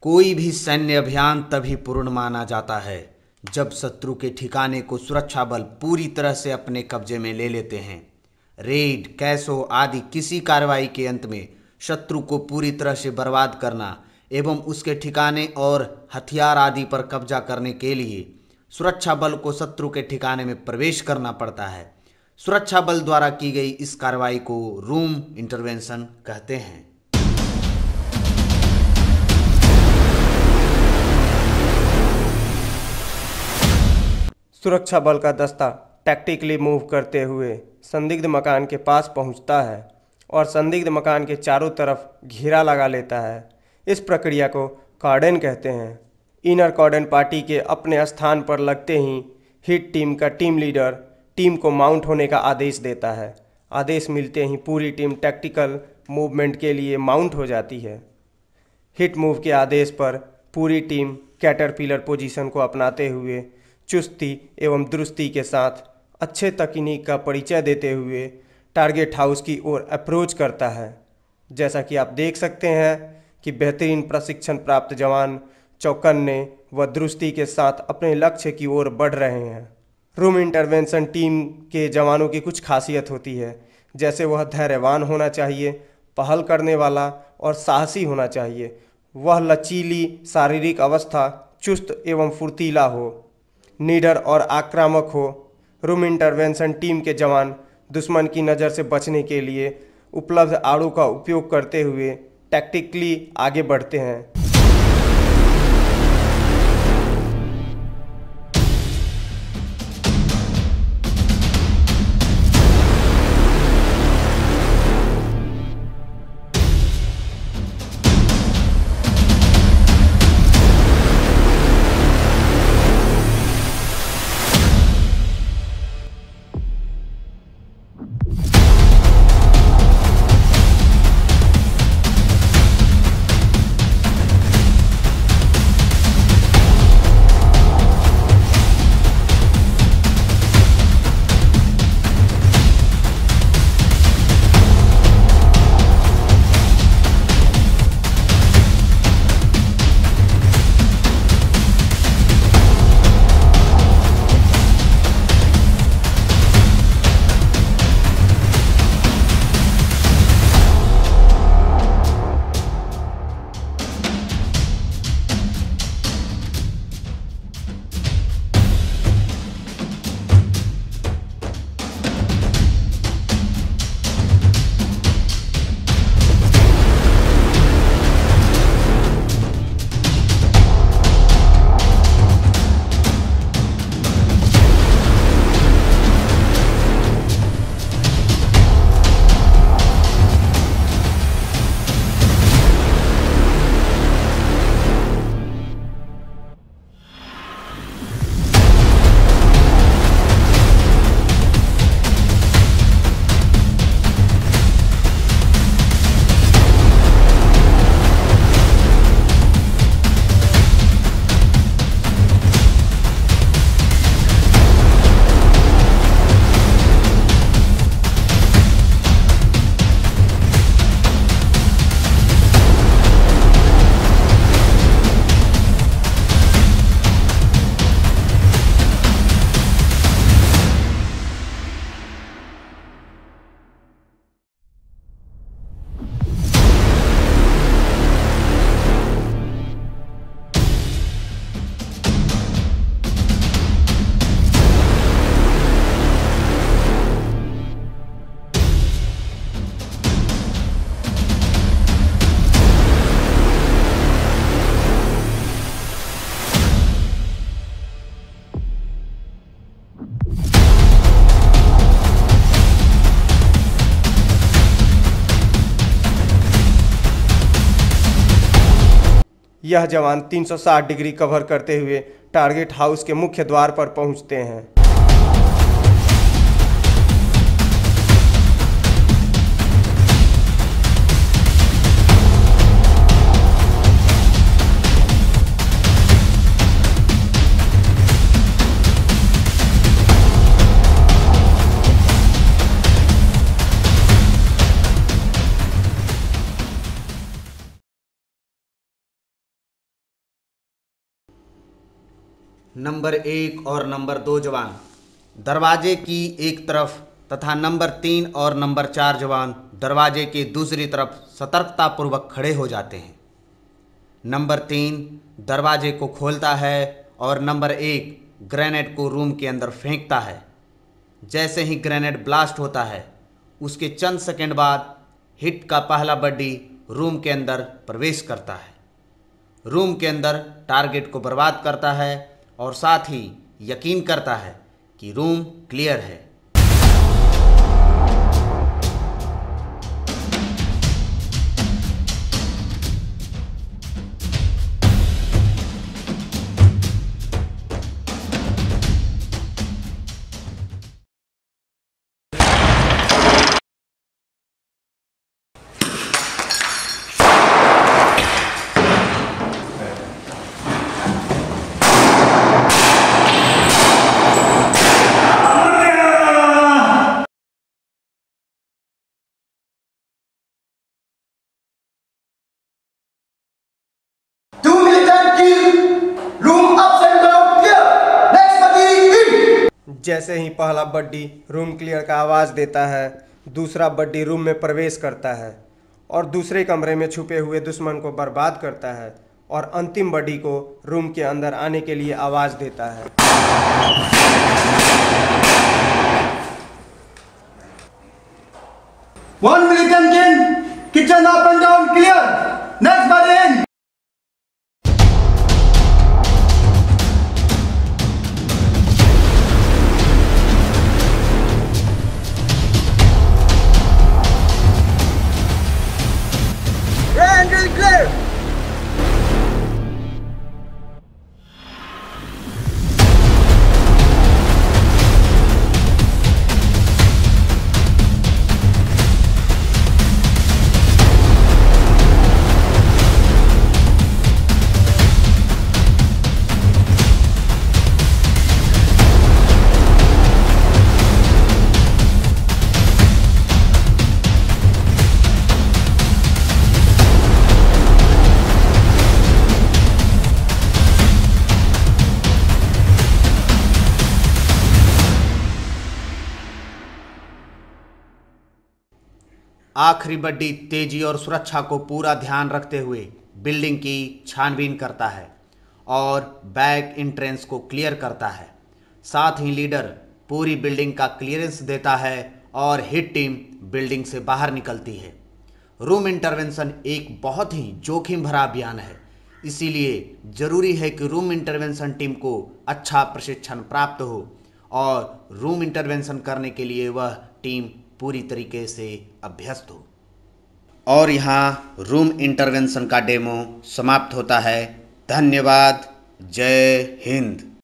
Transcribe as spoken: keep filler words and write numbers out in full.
कोई भी सैन्य अभियान तभी पूर्ण माना जाता है जब शत्रु के ठिकाने को सुरक्षा बल पूरी तरह से अपने कब्जे में ले लेते हैं। रेड, कैसो आदि किसी कार्रवाई के अंत में शत्रु को पूरी तरह से बर्बाद करना एवं उसके ठिकाने और हथियार आदि पर कब्जा करने के लिए सुरक्षा बल को शत्रु के ठिकाने में प्रवेश करना पड़ता है। सुरक्षा बल द्वारा की गई इस कार्रवाई को रूम इंटरवेंशन कहते हैं। सुरक्षा बल का दस्ता टैक्टिकली मूव करते हुए संदिग्ध मकान के पास पहुंचता है और संदिग्ध मकान के चारों तरफ घेरा लगा लेता है। इस प्रक्रिया को कॉर्डन कहते हैं। इनर कॉर्डन पार्टी के अपने स्थान पर लगते ही हिट टीम का टीम लीडर टीम को माउंट होने का आदेश देता है। आदेश मिलते ही पूरी टीम टैक्टिकल मूवमेंट के लिए माउंट हो जाती है। हिट मूव के आदेश पर पूरी टीम कैटरपिलर पोजीशन को अपनाते हुए चुस्ती एवं दुरुस्ती के साथ अच्छे तकनीक का परिचय देते हुए टारगेट हाउस की ओर अप्रोच करता है। जैसा कि आप देख सकते हैं कि बेहतरीन प्रशिक्षण प्राप्त जवान चौकन्ने व दुरुस्ती के साथ अपने लक्ष्य की ओर बढ़ रहे हैं। रूम इंटरवेंशन टीम के जवानों की कुछ खासियत होती है, जैसे वह धैर्यवान होना चाहिए, पहल करने वाला और साहसी होना चाहिए, वह लचीली शारीरिक अवस्था, चुस्त एवं फुर्तीला हो, निडर और आक्रामक हो। रूम इंटरवेंशन टीम के जवान दुश्मन की नज़र से बचने के लिए उपलब्ध आड़ों का उपयोग करते हुए टैक्टिकली आगे बढ़ते हैं। यह जवान तीन सौ साठ डिग्री कवर करते हुए टारगेट हाउस के मुख्य द्वार पर पहुंचते हैं। नंबर एक और नंबर दो जवान दरवाजे की एक तरफ तथा नंबर तीन और नंबर चार जवान दरवाजे के दूसरी तरफ सतर्कतापूर्वक खड़े हो जाते हैं। नंबर तीन दरवाजे को खोलता है और नंबर एक ग्रेनेड को रूम के अंदर फेंकता है। जैसे ही ग्रेनेड ब्लास्ट होता है उसके चंद सेकंड बाद हिट का पहला बड्डी रूम के अंदर प्रवेश करता है, रूम के अंदर टारगेट को बर्बाद करता है और साथ ही यकीन करता है कि रूम क्लियर है। जैसे ही पहला बड्डी रूम क्लियर का आवाज़ देता है, दूसरा बड्डी रूम में प्रवेश करता है और दूसरे कमरे में छुपे हुए दुश्मन को बर्बाद करता है और अंतिम बड्डी को रूम के अंदर आने के लिए आवाज़ देता है। One militant king, kitchen up and down clear. Next body in. Entry clear. आखिरी बड्डी तेजी और सुरक्षा को पूरा ध्यान रखते हुए बिल्डिंग की छानबीन करता है और बैक एंट्रेंस को क्लियर करता है। साथ ही लीडर पूरी बिल्डिंग का क्लियरेंस देता है और हिट टीम बिल्डिंग से बाहर निकलती है। रूम इंटरवेंशन एक बहुत ही जोखिम भरा अभियान है, इसीलिए ज़रूरी है कि रूम इंटरवेंशन टीम को अच्छा प्रशिक्षण प्राप्त हो और रूम इंटरवेंशन करने के लिए वह टीम पूरी तरीके से अभ्यस्त हो। और यहाँ रूम इंटरवेंशन का डेमो समाप्त होता है। धन्यवाद। जय हिंद।